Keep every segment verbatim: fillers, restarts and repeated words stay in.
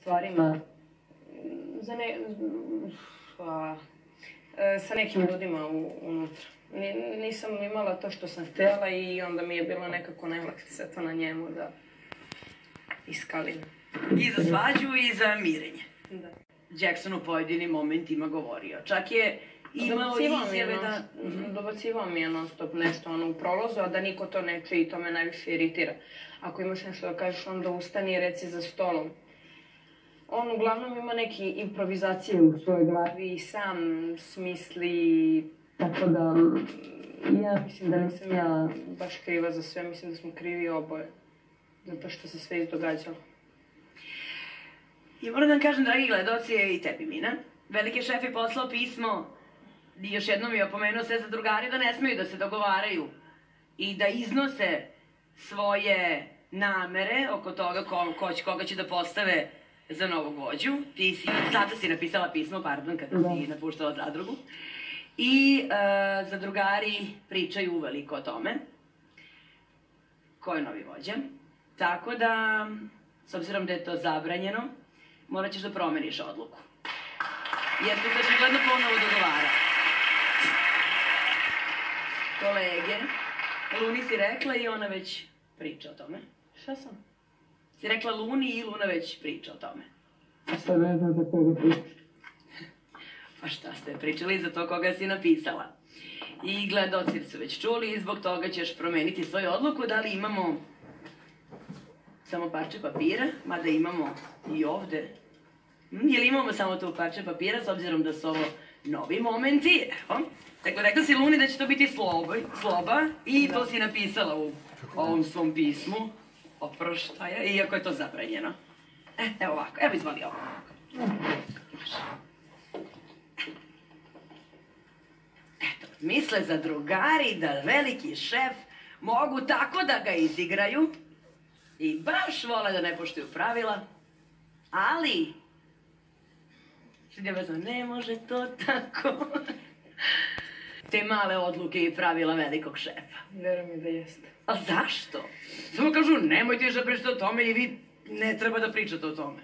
stvarima za ne... a, sa nekim ljudima unutra. Nisam imala to što sam htjela i onda mi je bilo nekako najlakše sve to na njemu da iskalim. I za svađu i za mirenje. Da. Jackson u pojedinim momentima govorio. Čak je imao izjave da... Dobacivao mi je non stop nešto ono u prolozu, a da niko to ne čuje i to me najviše iritira. Ako imaš nešto da kažeš, onda ustani i reci za stolom. On uglavnom ima neke improvizacije u svojoj glavi i sam smisli, tako da ja mislim da nisam ja baš kriva za sve, mislim da smo krivi oboje, zato što se sve izdogađalo. I moram da vam kažem, dragi gledaoci, i tebi, Mina, veliki šef je poslao pismo i još jednom je opomenuo sve za drugari da ne smeju da se dogovaraju i da iznose svoje namere oko toga ko će koga će da postave za novog vođu. Ti si, sada si napisala pismo, pardon, kada si napuštala zadrugu. I zadrugari pričaju uveliko o tome ko je novi vođa. Tako da, s obzirom da je to zabranjeno, morat ćeš da promeniš odluku. Jer se to očigledno ponovo dogovara. Kolege, Luni si rekla i ona već priča o tome. Šta sam? Si rekla Luni i Luna već priča o tome. A sad ne znam za koga priča. Pa šta ste pričali za to koga si napisala. I gledaoci su već čuli i zbog toga ćeš promeniti svoju odluku. Da li imamo samo parče papira, mada imamo i ovde. Ili imamo samo to parče papira, s obzirom da su ovo novi momenti. Evo. Dakle, rekla si Luni da će to biti sloba i to si napisala u ovom svom pismu. Oproštaja, iako je to zabranjeno. E, evo ovako, evo izvali ovo. Eto, misle zadrugari da veliki šef mogu tako da ga izigraju i baš vole da ne poštuju pravila, ali ne može to tako. Te male odluke i pravila velikog šefa. Verujem mi da jeste. A zašto? Samo kažu, nemojte još da pričate o tome i vi ne treba da pričate o tome.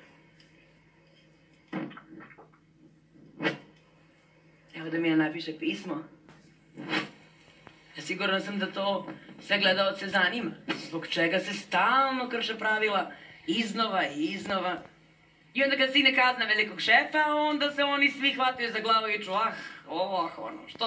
Evo da mi ja napiše pismo. Ja sigurna sam da to sve gledaoce zanima. Zbog čega se stalno krše pravila, iznova i iznova. I onda kad stigne kazna velikog šefa, onda se oni svi hvataju za glavu i ču, ah, ovo, ah, ono, što...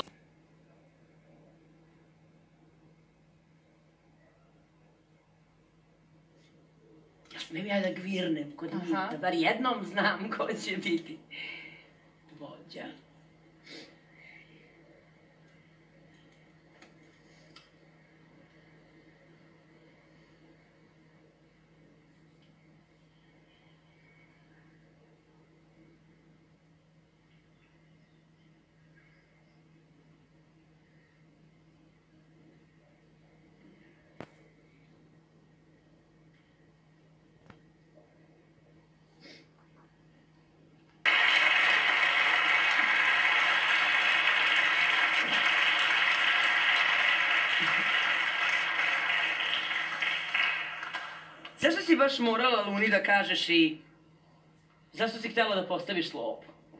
Smijem ja da gvirnem kod njih, da bar jednom znam ko će biti vođa. Zašto si baš morala, Luni, da kažeš i zašto si htjela da postaviš slobu?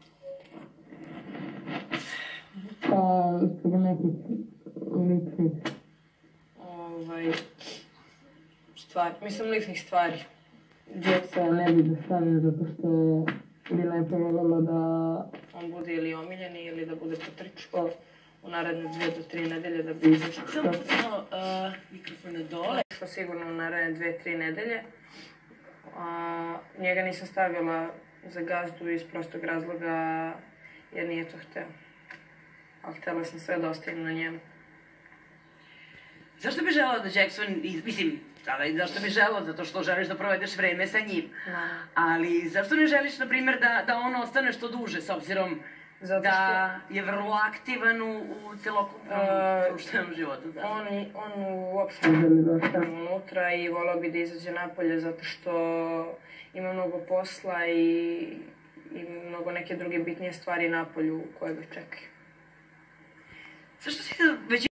Pa, zbog nekih ličnih ovaj, stvari, mislim ličnih stvari. Djeca ne bi da stavim zato što bi najprije voljela da on bude ili omiljeni ili da bude potrčko u naredne dvije do tri nedelje da bi izašao. Samo malo mikrofona dole. Što sigurno u naredne dvije, tri nedelje. Njega nisam stavila za gazdu iz prostog razloga jer nije to hteo. Ali htela sam sve da ostavim na njemu. Zašto bi želao da Jackson, mislim, zašto bi želao? Zato što želiš da provedeš vreme sa njim. Ali zašto ne želiš, na primjer, da on ostane što duže, s obzirom da je vrlo aktivan u celokupnom društvenom životu? On uopšte ne želi da ostane unutra i volao bi da izađe napolje zato što ima mnogo posla i mnogo neke druge bitnije stvari napolju koje ga čekaju. Zašto si već